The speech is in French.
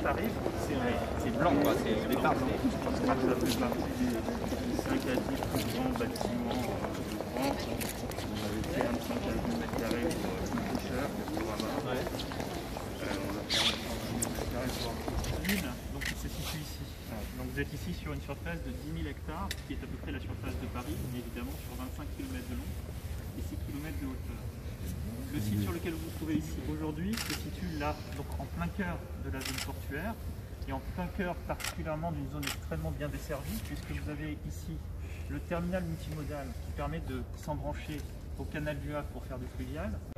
arrive, c'est blanc, quoi. C'est les parcs. Ça fait partie des 5 à 10 plus grands bâtiments de France. On avait fait un 5 à 10 mètres carrés pour une cher, pour avoir. On a fait un 120 mètres carrés pour l'île, donc il se situe ici. Donc vous êtes ici sur une surface de 10 000 hectares, qui est à peu près la surface de Paris, mais évidemment sur 25 km de long et 6 km de hauteur. Le site sur lequel vous vous trouvez ici aujourd'hui se situe là, donc en plein cœur de la zone portuaire et en plein cœur particulièrement d'une zone extrêmement bien desservie, puisque vous avez ici le terminal multimodal qui permet de s'embrancher au canal du Havre pour faire du fluvial.